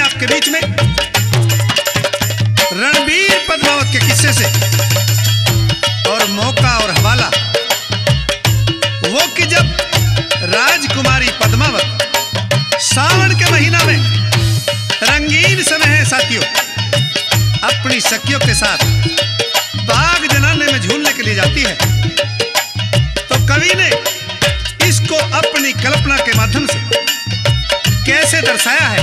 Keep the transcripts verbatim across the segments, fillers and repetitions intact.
आपके बीच में रणबीर पद्मावत के किस्से से। और मौका और हवाला वो कि जब राजकुमारी पद्मावत सावन के महीना में रंगीन समय है साथियों, अपनी सखियों के साथ बाग जनाने में झूलने के लिए जाती है, तो कवि ने इसको अपनी कल्पना के माध्यम से कैसे दर्शाया है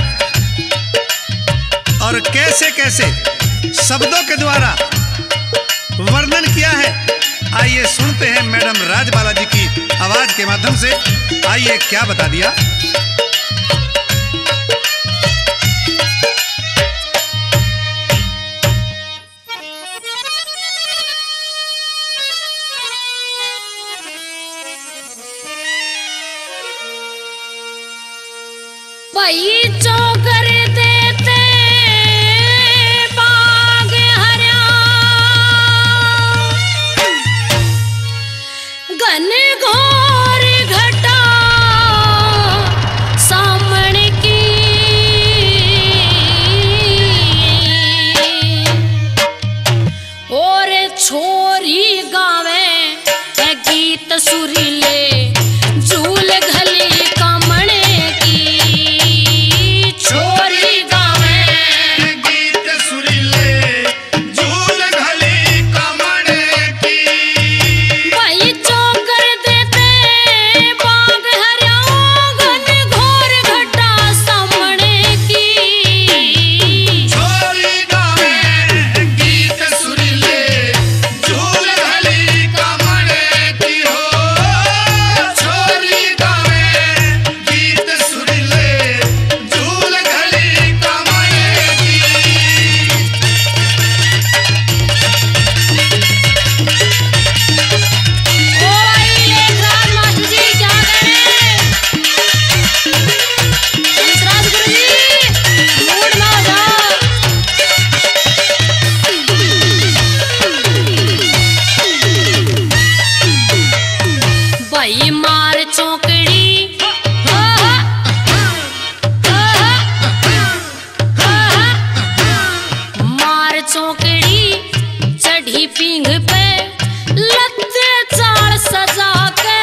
और कैसे कैसे शब्दों के द्वारा वर्णन किया है, आइए सुनते हैं मैडम राजबाला जी की आवाज के माध्यम से। आइए क्या बता दिया। भाई चौकर देते बाग हरा घन घोर घटा सामने की और छोरी गावे गीत सुरीले झूल घली कमणे की। छोरी गावे गीत सुरीले झूल घली कमणे की। भाई चौकर देते बाग हरा घन घोर घटा सामने की। छोरी गावे गीत सुरीले झूल घली कमणे की हो। छोरी गावे गीत सुरीले झूल घली कमणे की। ओ भाई लेखराज मास्टर जी क्या करें? हंसराज गुरु जी मूड में हो जाओ। भाई मार चौकड़ी मार चौकड़ी चढ़ी पींग पे लत्ते चाल सजा के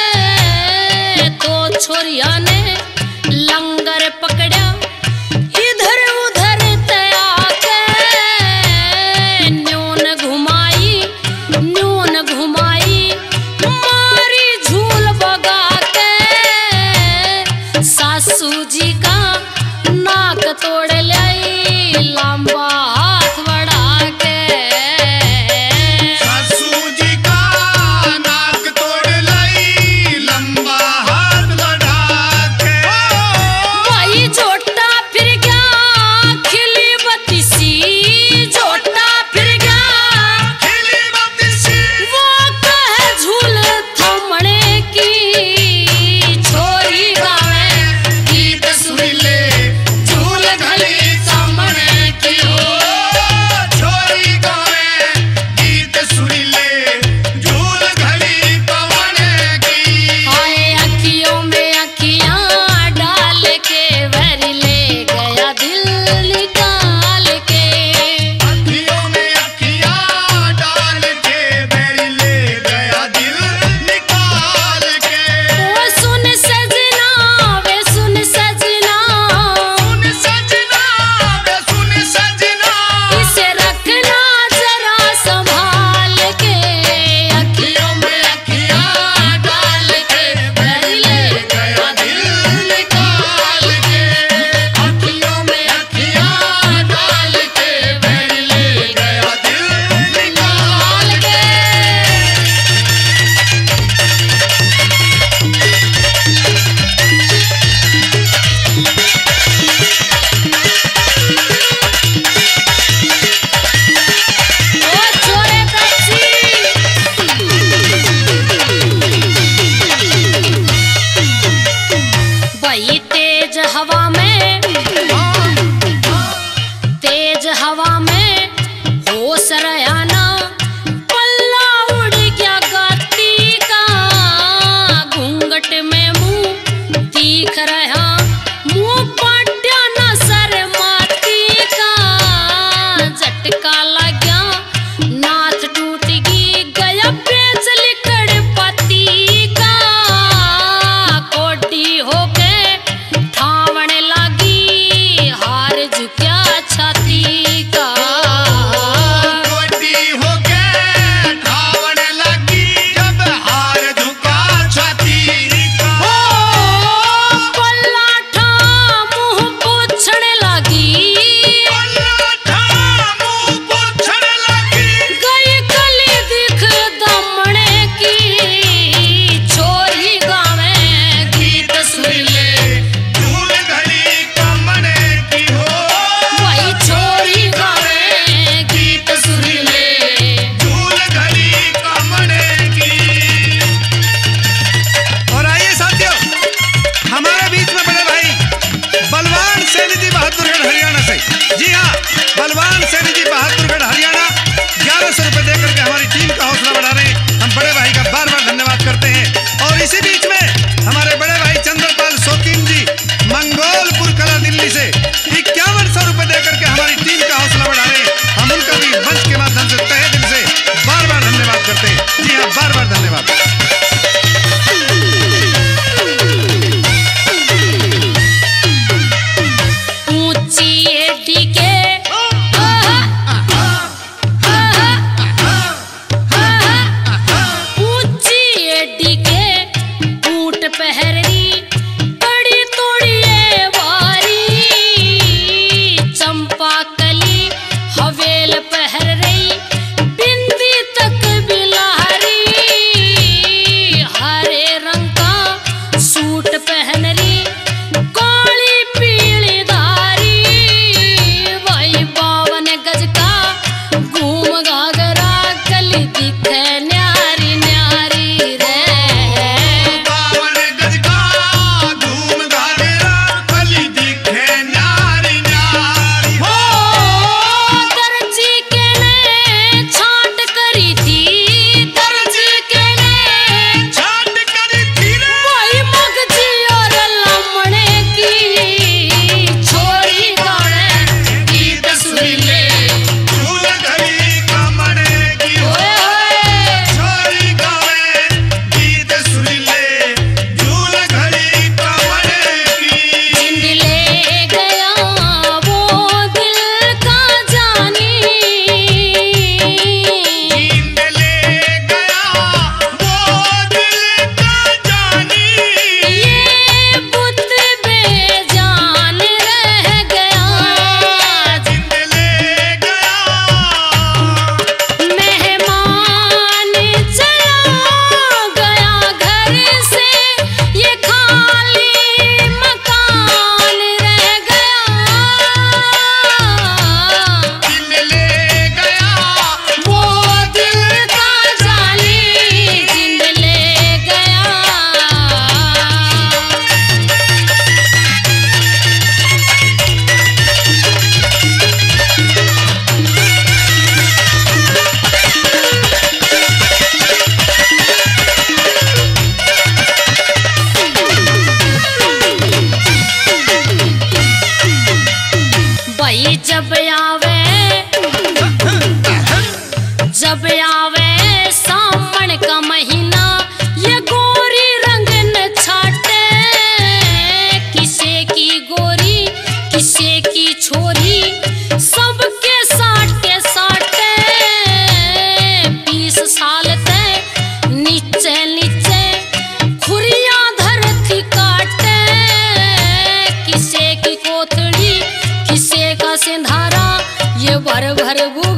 तो छोरिया ने लंगर पकड़ा इधर उधर तया के न्यून घुमाई न्यून घुमाई मारी झूल बगा के सासू जी का नाक तोड़ लाई लंबा हाथ बढ़ा के। सासू जी का नाक तोड़ लाई लंबा हाथ बढ़ा के। भाई झोटा फिर गया खिली बत्तीसी झोटा फिर गया खिली बत्तीसी। वो कहे झूल थमणे की। छोरी गावे गीत सुरीले झूल घली कि जब आवे जब आवे सावन का महीना ये गोरी रंग न छाटे, किसे की गोरी किसे की छोरी सबके साटे साटे। बीस साल ते नीचे नीचे खुरिया धरती काटे, किसे की कोथड़ी किसे का सिंधारा ये भर भर